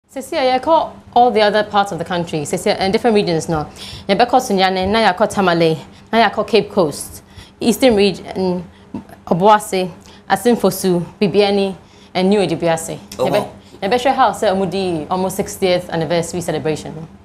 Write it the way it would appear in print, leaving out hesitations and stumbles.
I call all the other parts of the country, and different regions now. I call Sunyane, now I call Tamale, now I call Cape Coast, Eastern region, Obuasi, Asimfosu, Bibiani, and New Edibiase. I bet your house, almost 60th anniversary celebration.